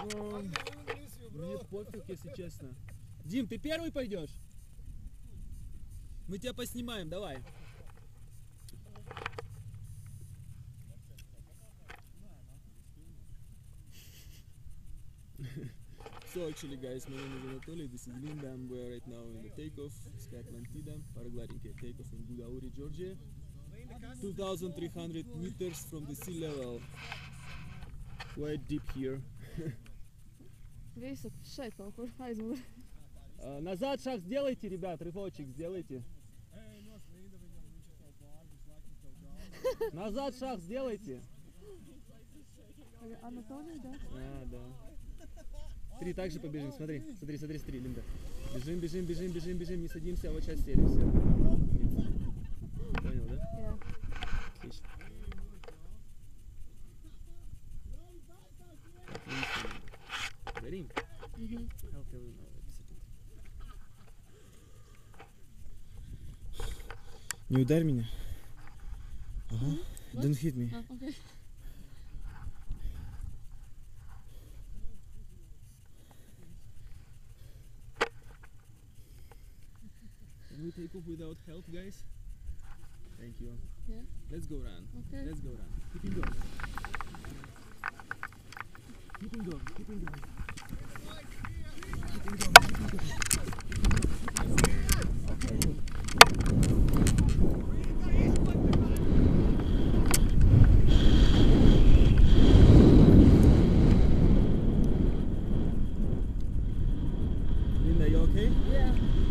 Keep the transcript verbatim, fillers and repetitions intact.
О, мне пофиг, если честно. Дим, ты первый пойдешь? Мы тебя поснимаем, давай. So actually guys, my name is Anatoly, this is Linda, and we are right now in the takeoff, Sky Atlantida, paragliding takeoff in Gudauri, Georgia. two thousand three hundred meters from the sea level. Quite deep here. Висок, шейпал, айзмур. Назад шаг сделайте, ребят, рывочек сделайте. Назад шаг сделайте. Анатолий, да? А, да. Три также побежим, смотри, смотри, смотри, смотри, Линда. Бежим, бежим, бежим, бежим, бежим, не садимся, а вот сейчас сели, все. Понял, да? Да. Отлично. Горим? Угу. I'll tell you now, wait a second. Не ударь меня. Ага. Don't hit me. А, окей. Can we take off without help, guys? Thank you. Yeah. Let's go run. Okay. Let's go run. Keep it going. Keep it going. Keep it going. Keep it going. Keep it going. Linda, you okay? Yeah.